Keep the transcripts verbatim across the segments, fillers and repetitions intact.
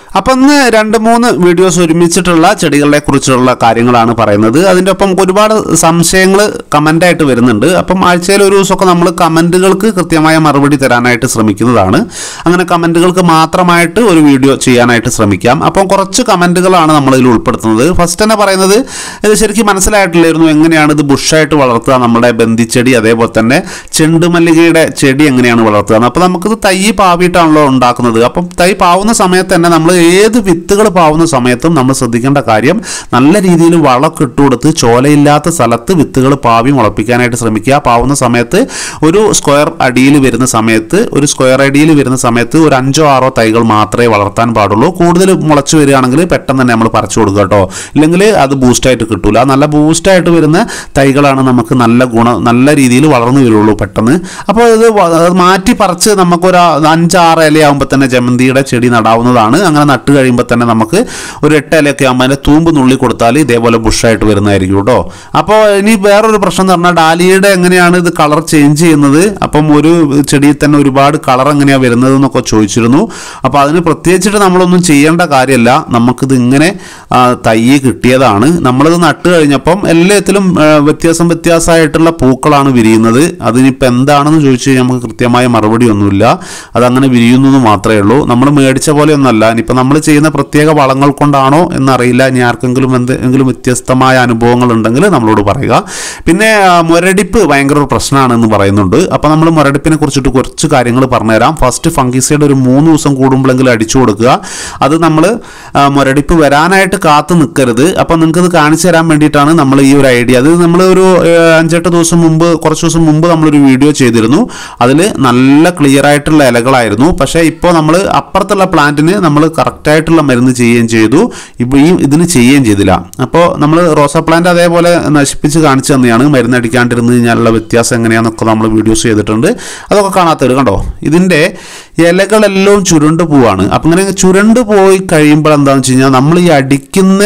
അപ്പം ഇന്ന് രണ്ട് മൂന്ന് വീഡിയോസ് ഒരുമിച്ചിട്ടുള്ള ചെടികളെ കുറിച്ചുള്ള കാര്യങ്ങളാണ് പറയുന്നത്. അതിൻ്റെ ഒപ്പം ഒരുപാട് സംശയങ്ങൾ കമൻ്റായിട്ട് വരുന്നുണ്ട്. അപ്പം ആഴ്ചയിൽ ഒരു ദിവസമൊക്കെ നമ്മൾ കമൻറ്റുകൾക്ക് കൃത്യമായ മറുപടി തരാനായിട്ട് ശ്രമിക്കുന്നതാണ്. അങ്ങനെ കമൻറ്റുകൾക്ക് മാത്രമായിട്ട് ഒരു വീഡിയോ ചെയ്യാനായിട്ട് ശ്രമിക്കാം. അപ്പം കുറച്ച് കമൻറ്റുകളാണ് നമ്മളിതിൽ ഉൾപ്പെടുത്തുന്നത്. ഫസ്റ്റ് തന്നെ പറയുന്നത്, ഇത് ശരിക്കും മനസ്സിലായിട്ടില്ലായിരുന്നു എങ്ങനെയാണ് ഇത് ബുഷായിട്ട് വളർത്തുക, നമ്മുടെ ബന്ദിച്ചെടി അതേപോലെ തന്നെ ചെണ്ടുമല്ലികയുടെ ചെടി എങ്ങനെയാണ് വളർത്തുക. അപ്പോൾ നമുക്കിത് തൈ പാവിയിട്ടാണല്ലോ ഉണ്ടാക്കുന്നത്. അപ്പം തൈ പാവുന്ന സമയത്ത് തന്നെ നമ്മൾ ഏത് വിത്തുകൾ പാവുന്ന സമയത്തും നമ്മൾ ശ്രദ്ധിക്കേണ്ട കാര്യം, നല്ല രീതിയിൽ വളമൊക്കെ ഇട്ട് കൊടുത്ത് ചോലയില്ലാത്ത സ്ഥലത്ത് വിത്തുകൾ പാവി മുളപ്പിക്കാനായിട്ട് ശ്രമിക്കുക. പാവുന്ന സമയത്ത് ഒരു സ്ക്വയർ അടിയിൽ വരുന്ന സമയത്ത് ഒരു സ്ക്വയർ അടിയിൽ വരുന്ന സമയത്ത് ഒരു അഞ്ചോ ആറോ തൈകൾ മാത്രമേ വളർത്താൻ പാടുള്ളൂ. കൂടുതൽ മുളച്ച് വരികയാണെങ്കിൽ പെട്ടെന്ന് തന്നെ നമ്മൾ പറിച്ചു കൊടുക്കുക കേട്ടോ, ഇല്ലെങ്കിൽ അത് ബൂസ്റ്റായിട്ട് കിട്ടൂല. നല്ല ബൂസ്റ്റായിട്ട് വരുന്ന തൈകളാണ് നമുക്ക് നല്ല ഗുണം നല്ല രീതിയിൽ വളർന്നു വരുള്ളൂ പെട്ടെന്ന്. അപ്പോൾ ഇത് മാറ്റി പറിച്ച് നമുക്കൊരു അഞ്ചാറ് ഇലയാകുമ്പോൾ തന്നെ ജമന്തിയുടെ ചെടി നടാവുന്നതാണ്. അങ്ങനെ നട്ട് കഴിയുമ്പോൾ തന്നെ നമുക്ക് ഒരു എട്ട് ഇലയൊക്കെ ആകുമ്പോൾ അതിൻ്റെ തൂമ്പ് നുള്ളി കൊടുത്താൽ ഇതേപോലെ ബുഷായിട്ട് വരുന്നതായിരിക്കും കേട്ടോ. അപ്പോൾ ഇനി വേറൊരു പ്രശ്നം എന്ന് പറഞ്ഞാൽ, ഡാലിയുടെ എങ്ങനെയാണ് ഇത് കളർ ചേഞ്ച് ചെയ്യുന്നത്, അപ്പം ഒരു ചെടിയിൽ തന്നെ ഒരുപാട് കളർ എങ്ങനെയാണ് വരുന്നത് എന്നൊക്കെ ചോദിച്ചിരുന്നു. അപ്പോൾ അതിന് പ്രത്യേകിച്ചിട്ട് നമ്മളൊന്നും ചെയ്യേണ്ട കാര്യമല്ല. നമുക്കിത് ഇങ്ങനെ തൈ കിട്ടിയതാണ്. നമ്മളിത് നട്ട് കഴിഞ്ഞപ്പം എല്ലാത്തിലും വ്യത്യാസം വ്യത്യാസമായിട്ടുള്ള പൂക്കളാണ് വിരിയുന്നത്. അതിനിപ്പോൾ എന്താണെന്ന് ചോദിച്ചു കഴിഞ്ഞാൽ നമുക്ക് കൃത്യമായ മറുപടി ഒന്നുമില്ല. അതങ്ങനെ വിരിയുന്നത് മാത്രമേ ഉള്ളൂ. നമ്മൾ മേടിച്ച പോലെ ഒന്നല്ല. ഇനിയിപ്പോൾ നമ്മൾ ചെയ്യുന്ന പ്രത്യേക വളങ്ങൾ കൊണ്ടാണോ എന്നറിയില്ല. ഇനി ആർക്കെങ്കിലും എന്തെങ്കിലും വ്യത്യസ്തമായ അനുഭവങ്ങൾ ഉണ്ടെങ്കിൽ നമ്മളോട് പറയുക. പിന്നെ മുരടിപ്പ് ഭയങ്കര ഒരു പ്രശ്നമാണെന്ന് പറയുന്നുണ്ട്. അപ്പോൾ നമ്മൾ മുരടിപ്പിനെ കുറിച്ചിട്ട് കുറച്ച് കാര്യങ്ങൾ പറഞ്ഞുതരാം. ഫസ്റ്റ് ഫംഗിസൈഡ് ഒരു മൂന്ന് ദിവസം കൂടുമ്പോഴെങ്കിലും അടിച്ചു കൊടുക്കുക. അത് നമ്മൾ മുരടിപ്പ് വരാനായിട്ട് കാത്തു നിൽക്കരുത്. അപ്പം നിങ്ങൾക്കത് കാണിച്ചു തരാൻ വേണ്ടിയിട്ടാണ് നമ്മൾ ഈ ഒരു ഐഡിയ. അത് നമ്മൾ ഒരു അഞ്ചെട്ട് ദിവസം മുമ്പ് കുറച്ച് ദിവസം മുമ്പ് നമ്മളൊരു വീഡിയോ ചെയ്തിരുന്നു. അതിൽ നല്ല ക്ലിയർ ആയിട്ടുള്ള ഇലകളായിരുന്നു. പക്ഷേ ഇപ്പോൾ നമ്മൾ അപ്പുറത്തുള്ള പ്ലാന്റിന് നമ്മൾ കറക്റ്റായിട്ടുള്ള മരുന്ന് ചെയ്യുകയും ചെയ്തു. ഇപ്പോൾ ഈ ഇതിന് ചെയ്യുകയും ചെയ്തില്ല. അപ്പോൾ നമ്മൾ റോസാ പ്ലാന്റ് അതേപോലെ നശിപ്പിച്ച് കാണിച്ചു തന്നെയാണ്. മരുന്ന് അടിക്കാണ്ടിരുന്ന് കഴിഞ്ഞാലുള്ള വ്യത്യാസം എങ്ങനെയാണെന്നൊക്കെ നമ്മൾ വീഡിയോസ് ചെയ്തിട്ടുണ്ട്. അതൊക്കെ കാണാത്തവർ കണ്ടോ, ഇതിൻ്റെ ഇലകളെല്ലാം ചുരുണ്ട് പോവാണ്. അപ്പം ഇങ്ങനെ ചുരുണ്ട് പോയി കഴിയുമ്പോൾ എന്താണെന്ന് വെച്ച് കഴിഞ്ഞാൽ, നമ്മൾ ഈ അടിക്കുന്ന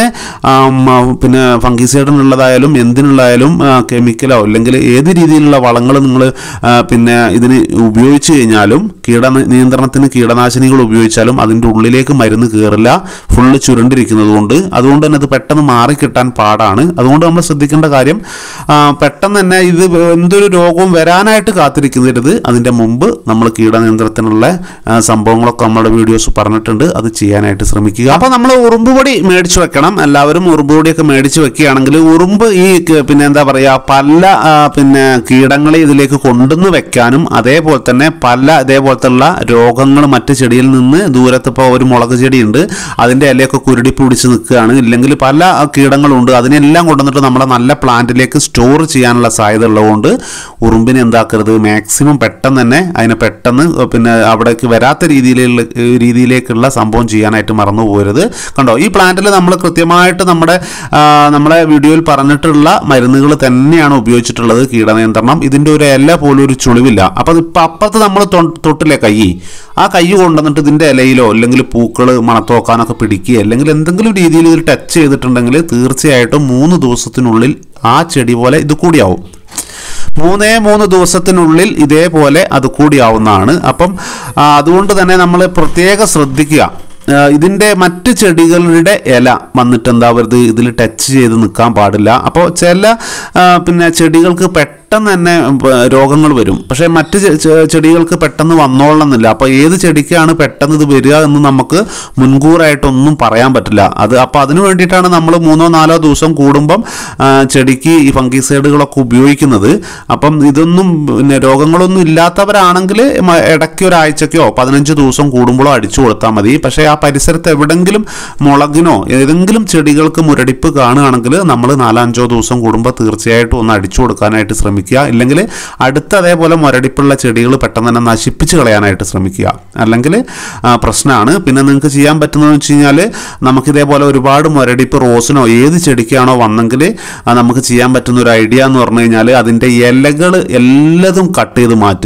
പിന്നെ ഫംഗിസൈഡിനുള്ളതായാലും എന്തിനുള്ളതായാലും കെമിക്കലോ അല്ലെങ്കിൽ ഏത് രീതിയിലുള്ള വളങ്ങൾ നിങ്ങൾ പിന്നെ ഇതിന് ഉപയോഗിച്ച് കഴിഞ്ഞാലും, കീട നിയന്ത്രണത്തിന് കീടനാശിനികൾ ഉപയോഗിച്ചാലും അതിൻ്റെ ഉള്ളിലേക്ക് മരുന്ന് കയറില്ല. ഫുള്ള് ചുരുണ്ടിരിക്കുന്നത് കൊണ്ട് അതുകൊണ്ട് തന്നെ അത് പെട്ടെന്ന് മാറിക്കിട്ടാൻ പാടാണ്. അതുകൊണ്ട് നമ്മൾ ശ്രദ്ധിക്കേണ്ട കാര്യം, പെട്ടെന്ന് തന്നെ ഇത് എന്തൊരു രോഗവും വരാനായിട്ട് കാത്തിരിക്കരുത്. അതിൻ്റെ മുമ്പ് നമ്മൾ കീടനിയന്ത്രണത്തിനുള്ള സംഭവങ്ങളൊക്കെ നമ്മുടെ വീഡിയോസ് പറഞ്ഞിട്ടുണ്ട്. അത് ചെയ്യാനായിട്ട് ശ്രമിക്കുക. അപ്പോൾ നമ്മൾ ഉറുമ്പ് പൊടി മേടിച്ച് വെക്കണം. എല്ലാവരും ഉറുമ്പ് പൊടിയൊക്കെ മേടിച്ച് വെക്കുകയാണെങ്കിൽ ഉറുമ്പ് ഈ പിന്നെ എന്താ പറയുക പല പിന്നെ കീടങ്ങളെ ഇതിലേക്ക് കൊണ്ടുവന്ന് വെക്കാനും, അതേപോലെ തന്നെ പല ഇതേപോലത്തുള്ള രോഗങ്ങൾ മറ്റ് ചെടിയിൽ നിന്ന് ദൂരത്ത് ഇപ്പോൾ ഒരു മുളക് ചെടിയുണ്ട്, അതിൻ്റെ ഇലയൊക്കെ കുരുടി പിടിച്ച് നിൽക്കുകയാണ്, ഇല്ലെങ്കിൽ പല കീടങ്ങളുണ്ട്, അതിനെല്ലാം കൊണ്ടുവന്നിട്ട് നമ്മുടെ നല്ല പ്ലാന്റിലേക്ക് സ്റ്റോർ ചെയ്യാനുള്ള സാധ്യത ഉള്ളതുകൊണ്ട് ഉറുമ്പിനെ എന്താക്കരുത്, മാക്സിമം പെട്ടെന്ന് തന്നെ അതിനെ പെട്ടെന്ന് പിന്നെ അവിടേക്ക് വരാത്ത രീതിയിലുള്ള രീതിയിലേക്കുള്ള സംഭവം ചെയ്യാനായിട്ട് മറന്നു പോകരുത്. കണ്ടോ, ഈ പ്ലാന്റിൽ നമ്മൾ കൃത്യമായിട്ട് നമ്മുടെ നമ്മളെ വീഡിയോയിൽ പറഞ്ഞിട്ടുള്ള മരുന്നുകൾ തന്നെയാണ് ഉപയോഗിച്ചിട്ടുള്ളത്. കീടനിയന്ത്രണം ഇതിൻ്റെ ഒരു ഇല പോലും ഒരു ചുളിവില്ല. അപ്പോൾ ഇപ്പം അപ്പുറത്ത് നമ്മൾ തൊട്ടില്ലേ കൈ, ആ കൈ കൊണ്ടുവന്നിട്ട് ഇതിൻ്റെ ഇലയിലോ അല്ലെങ്കിൽ പൂക്കൾ മണത്തോക്കാനൊക്കെ പിടിക്കുക അല്ലെങ്കിൽ എന്തെങ്കിലും രീതിയിൽ ഇതിൽ ടച്ച് ചെയ്തിട്ടുണ്ടെങ്കിൽ തീർച്ചയായിട്ടും മൂന്ന് ദിവസത്തിനുള്ളിൽ ആ ചെടി പോലെ ഇത് കൂടിയാവും. മൂന്നേ മൂന്ന് ദിവസത്തിനുള്ളിൽ ഇതേപോലെ അത് കൂടിയാവുന്നതാണ്. അപ്പം അതുകൊണ്ട് തന്നെ നമ്മൾ പ്രത്യേകം ശ്രദ്ധിക്കുക. ഇതിൻ്റെ മറ്റ് ചെടികളുടെ ഇല വന്നിട്ട് എന്താവരുത്, ഇതിൽ ടച്ച് ചെയ്ത് നിൽക്കാൻ പാടില്ല. അപ്പോൾ ചില പിന്നെ ചെടികൾക്ക് പെട്ടെന്ന് തന്നെ രോഗങ്ങൾ വരും, പക്ഷേ മറ്റ് ചെടികൾക്ക് പെട്ടെന്ന് വന്നോളണമെന്നില്ല. അപ്പോൾ ഏത് ചെടിക്കാണ് പെട്ടെന്ന് ഇത് വരിക എന്ന് നമുക്ക് മുൻകൂറായിട്ടൊന്നും പറയാൻ പറ്റില്ല. അത് അപ്പോൾ അതിന് വേണ്ടിയിട്ടാണ് നമ്മൾ മൂന്നോ നാലോ ദിവസം കൂടുമ്പം ചെടിക്ക് ഈ ഫംഗിസൈഡുകളൊക്കെ ഉപയോഗിക്കുന്നത്. അപ്പം ഇതൊന്നും പിന്നെ രോഗങ്ങളൊന്നും ഇല്ലാത്തവരാണെങ്കിൽ ഇടയ്ക്ക് ഒരാഴ്ചയ്ക്കോ പതിനഞ്ച് ദിവസം കൂടുമ്പോഴോ അടിച്ചു കൊടുത്താൽ മതി. പക്ഷേ ആ പരിസരത്ത് എവിടെങ്കിലും മുളകിനോ ഏതെങ്കിലും ചെടികൾക്ക് മുരടിപ്പ് കാണുകയാണെങ്കിൽ നമ്മൾ നാലഞ്ചോ ദിവസം കൂടുമ്പോൾ തീർച്ചയായിട്ടും ഒന്ന് അടിച്ചു കൊടുക്കാനായിട്ട് ശ്രമിക്കുക. ഇല്ലെങ്കിൽ അടുത്ത അതേപോലെ മുരടിപ്പുള്ള ചെടികൾ പെട്ടെന്ന് തന്നെ നശിപ്പിച്ച് കളയാനായിട്ട് ശ്രമിക്കുക. അല്ലെങ്കിൽ പ്രശ്നമാണ്. പിന്നെ നിങ്ങൾക്ക് ചെയ്യാൻ പറ്റുന്നതെന്ന് വെച്ച് കഴിഞ്ഞാൽ, നമുക്കിതേപോലെ ഒരുപാട് മുരടിപ്പ് റോസിനോ ഏത് ചെടിക്കാണോ വന്നെങ്കിൽ നമുക്ക് ചെയ്യാൻ പറ്റുന്ന ഒരു ഐഡിയ എന്ന് പറഞ്ഞു കഴിഞ്ഞാൽ, അതിൻ്റെ ഇലകൾ എല്ലാതും കട്ട് ചെയ്ത് മാറ്റുക.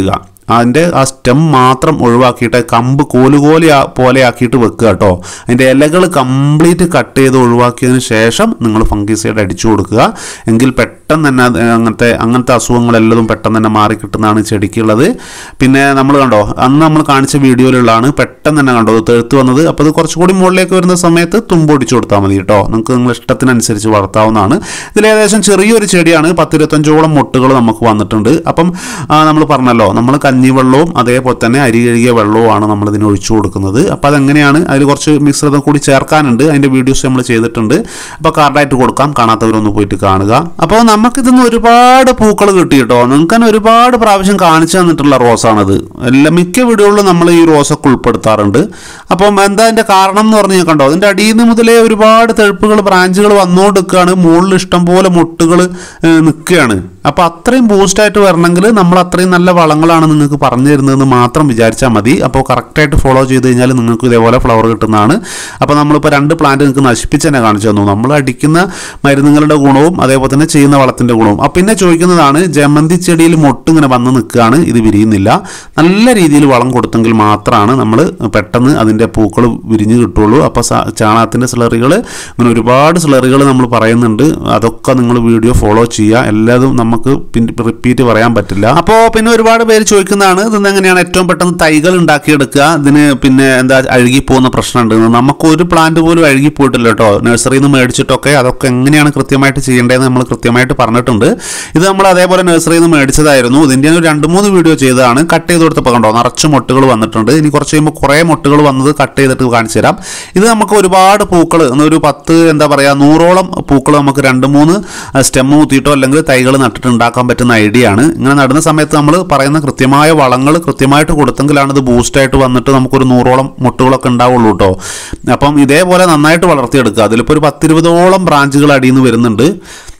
അതിൻ്റെ ആ സ്റ്റെം മാത്രം ഒഴിവാക്കിയിട്ട് കമ്പ് കോലുകോലി പോലെ ആക്കിയിട്ട് വെക്കുക കേട്ടോ. അതിൻ്റെ ഇലകൾ കംപ്ലീറ്റ് കട്ട് ചെയ്ത് ഒഴിവാക്കിയതിന് ശേഷം നിങ്ങൾ ഫംഗിസൈഡ് അടിച്ചു കൊടുക്കുക. എങ്കിൽ പെട്ടെന്ന് തന്നെ അങ്ങനത്തെ അങ്ങനത്തെ അസുഖങ്ങളെല്ലതും പെട്ടെന്ന് തന്നെ മാറി കിട്ടുന്നതാണ് ചെടിക്കുള്ളത്. പിന്നെ നമ്മൾ കണ്ടോ അന്ന് നമ്മൾ കാണിച്ച വീഡിയോയിലുള്ളതാണ് പെട്ടെന്ന് തന്നെ കണ്ടോ തെഴുത്ത് വന്നത്. അപ്പോൾ അത് കുറച്ചുകൂടി മുകളിലേക്ക് വരുന്ന സമയത്ത് തുമ്പൊടിച്ചു കൊടുത്താൽ മതി കേട്ടോ. നിങ്ങൾക്ക് നിങ്ങൾ ഇഷ്ടത്തിനനുസരിച്ച് വളർത്താവുന്നതാണ്. ഇതിൽ ഏകദേശം ചെറിയൊരു ചെടിയാണ്, പത്തിരുപത്തഞ്ചോളം മുട്ടുകൾ നമുക്ക് വന്നിട്ടുണ്ട്. അപ്പം നമ്മൾ പറഞ്ഞല്ലോ നമ്മൾ കഞ്ഞിവെള്ളവും അതേപോലെ തന്നെ അരി കഴുകിയ വെള്ളവുമാണ് നമ്മൾ ഇതിന് ഒഴിച്ചു കൊടുക്കുന്നത്. അപ്പോൾ അതെങ്ങനെയാണ്, അതിൽ കുറച്ച് മിശ്രിതം കൂടി ചേർക്കാനുണ്ട്, അതിൻ്റെ വീഡിയോസ് നമ്മൾ ചെയ്തിട്ടുണ്ട്. അപ്പോൾ കാർഡായിട്ട് കൊടുക്കാം, കാണാത്തവരൊന്ന് പോയിട്ട് കാണുക. അപ്പോൾ നമുക്കിതിന്ന് ഒരുപാട് പൂക്കൾ കിട്ടി കേട്ടോ. നിങ്ങൾക്ക് തന്നെ ഒരുപാട് പ്രാവശ്യം കാണിച്ചു തന്നിട്ടുള്ള റോസാണത്. എല്ലാ മിക്ക വീഡിയോകളിലും നമ്മൾ ഈ റോസൊക്കെ ഉൾപ്പെടുത്താറുണ്ട്. അപ്പം എന്താ അതിൻ്റെ കാരണം എന്ന് പറഞ്ഞു കണ്ടോ, അതിൻ്റെ അടിയിൽ നിന്ന് മുതലേ ഒരുപാട് തെഴുപ്പുകൾ ബ്രാഞ്ചുകൾ വന്നുകൊണ്ടിരിക്കുകയാണ്, മുകളിൽ ഇഷ്ടം പോലെ മുട്ടുകൾ നിൽക്കുകയാണ്. അപ്പോൾ അത്രയും ബൂസ്റ്റായിട്ട് വരണമെങ്കിൽ നമ്മൾ അത്രയും നല്ല വളങ്ങളാണ് നിങ്ങൾക്ക് പറഞ്ഞു തരുന്നതെന്ന് മാത്രം വിചാരിച്ചാൽ മതി. അപ്പോൾ കറക്റ്റായിട്ട് ഫോളോ ചെയ്ത് കഴിഞ്ഞാൽ നിങ്ങൾക്ക് ഇതേപോലെ ഫ്ലവർ കിട്ടുന്നതാണ്. അപ്പോൾ നമ്മളിപ്പോൾ രണ്ട് പ്ലാന്റ് നിങ്ങൾക്ക് നശിപ്പിച്ച് തന്നെ കാണിച്ചു തന്നു, നമ്മൾ അടിക്കുന്ന മരുന്നുകളുടെ ഗുണവും അതേപോലെ തന്നെ ചെയ്യുന്ന വളത്തിൻ്റെ ഗുണവും. അപ്പം പിന്നെ ചോദിക്കുന്നതാണ്, ജമന്തി ചെടിയിൽ മൊട്ട് ഇങ്ങനെ വന്ന് നിൽക്കുകയാണ്, ഇത് വിരിയുന്നില്ല. നല്ല രീതിയിൽ വളം കൊടുത്തെങ്കിൽ മാത്രമാണ് നമ്മൾ പെട്ടെന്ന് അതിൻ്റെ പൂക്കൾ വിരിഞ്ഞ് കിട്ടുള്ളൂ. അപ്പോൾ ചാണകത്തിൻ്റെ സ്ലറികൾ ഇങ്ങനെ ഒരുപാട് സ്ലറികൾ നമ്മൾ പറയുന്നുണ്ട്, അതൊക്കെ നിങ്ങൾ വീഡിയോ ഫോളോ ചെയ്യുക. എല്ലാതും നമുക്ക് റിപ്പീറ്റ് പറയാൻ പറ്റില്ല. അപ്പോൾ പിന്നെ ഒരുപാട് പേര് ചോദിക്കുന്നതാണ്, ഇതെന്ന് എങ്ങനെയാണ് ഏറ്റവും പെട്ടെന്ന് തൈകൾ ഉണ്ടാക്കിയെടുക്കുക, ഇതിന് പിന്നെ എന്താ അഴുകിപ്പോകുന്ന പ്രശ്നമുണ്ട്. നമുക്ക് ഒരു പ്ലാന്റ് പോലും അഴുകിപ്പോയിട്ടില്ല കേട്ടോ. നഴ്സറിയിൽ നിന്ന് മേടിച്ചിട്ടൊക്കെ അതൊക്കെ എങ്ങനെയാണ് കൃത്യമായിട്ട് ചെയ്യേണ്ടതെന്ന് നമ്മൾ കൃത്യമായിട്ട് പറഞ്ഞിട്ടുണ്ട്. ഇത് നമ്മൾ അതേപോലെ നഴ്സറിയിൽ നിന്ന് മേടിച്ചതായിരുന്നു. ഇതിൻ്റെ ഒരു രണ്ട് മൂന്ന് വീഡിയോ ചെയ്തതാണ്. കട്ട് ചെയ്ത് കൊടുത്തപ്പോൾ കണ്ടോ നിറച്ച് മുട്ടുകൾ വന്നിട്ടുണ്ട്. ഇനി കുറച്ച് കഴിയുമ്പോൾ കുറേ മുട്ടുകൾ വന്നത് കട്ട് ചെയ്തിട്ട് കാണിച്ചു തരാം. ഇത് നമുക്ക് ഒരുപാട് പൂക്കൾ, ഒരു പത്ത് എന്താ പറയുക നൂറോളം പൂക്കൾ നമുക്ക് രണ്ട് മൂന്ന് സ്റ്റെം കുത്തിയിട്ടോ അല്ലെങ്കിൽ തൈകൾ നട്ടിട്ട് ഉണ്ടാക്കാൻ പറ്റുന്ന ഐഡിയ ആണ്. ഇങ്ങനെ നടുന്ന സമയത്ത് നമ്മൾ പറയുന്ന കൃത്യമായ വളങ്ങൾ കൃത്യമായിട്ട് കൊടുത്തെങ്കിലാണ് ഇത് ബൂസ്റ്റായിട്ട് വന്നിട്ട് നമുക്കൊരു നൂറോളം മുട്ടുകളൊക്കെ ഉണ്ടാവുള്ളൂ കേട്ടോ. അപ്പം ഇതേപോലെ നന്നായിട്ട് വളർത്തിയെടുക്കുക. അതിലിപ്പോൾ ഒരു പത്തിരുപതോളം ബ്രാഞ്ചുകൾ അടിയിൽ നിന്ന് വരുന്നുണ്ട്.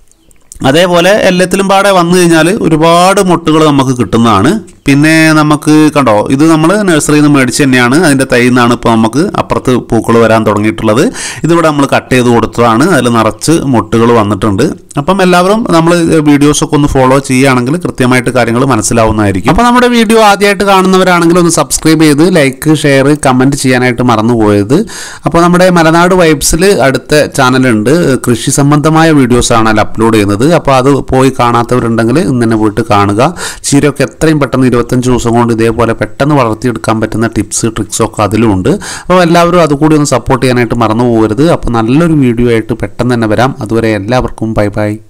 അതേപോലെ എല്ലാത്തിലും പാടെ വന്നു കഴിഞ്ഞാൽ ഒരുപാട് മുട്ടുകൾ നമുക്ക് കിട്ടുന്നതാണ്. പിന്നെ നമുക്ക് കണ്ടോ ഇത് നമ്മൾ നഴ്സറിയിൽ നിന്ന് മേടിച്ച് തന്നെയാണ്, അതിൻ്റെ തൈയിൽ നിന്നാണ് ഇപ്പോൾ നമുക്ക് അപ്പുറത്ത് പൂക്കൾ വരാൻ തുടങ്ങിയിട്ടുള്ളത്. ഇതിവിടെ നമ്മൾ കട്ട് ചെയ്ത് കൊടുത്തതാണ്, അതിൽ നിറച്ച് മുട്ടുകൾ വന്നിട്ടുണ്ട്. അപ്പം എല്ലാവരും നമ്മൾ വീഡിയോസൊക്കെ ഒന്ന് ഫോളോ ചെയ്യുകയാണെങ്കിൽ കൃത്യമായിട്ട് കാര്യങ്ങൾ മനസ്സിലാവുന്നതായിരിക്കും. അപ്പോൾ നമ്മുടെ വീഡിയോ ആദ്യമായിട്ട് കാണുന്നവരാണെങ്കിൽ ഒന്ന് സബ്സ്ക്രൈബ് ചെയ്ത് ലൈക്ക് ഷെയർ കമൻറ്റ് ചെയ്യാനായിട്ട് മറന്നുപോയത്. അപ്പോൾ നമ്മുടെ മലനാട് വൈബ്സിൽ അടുത്ത ചാനലുണ്ട്, കൃഷി സംബന്ധമായ വീഡിയോസാണ് അതിൽ അപ്ലോഡ് ചെയ്യുന്നത്. അപ്പോൾ അത് പോയി കാണാത്തവരുണ്ടെങ്കിൽ ഇന്ന് തന്നെ പോയിട്ട് കാണുക. ചീരയൊക്കെ എത്രയും പെട്ടെന്ന് ഇരുപത്തഞ്ച് ദിവസം കൊണ്ട് ഇതേപോലെ പെട്ടെന്ന് വളർത്തിയെടുക്കാൻ പറ്റുന്ന ടിപ്സ് ട്രിക്സൊക്കെ അതിലുമുണ്ട്. അപ്പോൾ എല്ലാവരും അതുകൂടി ഒന്ന് സപ്പോർട്ട് ചെയ്യാനായിട്ട് മറന്നു പോകരുത്. അപ്പോൾ നല്ലൊരു വീഡിയോ ആയിട്ട് പെട്ടെന്ന് തന്നെ വരാം. അതുവരെ എല്ലാവർക്കും ബൈ ബൈ.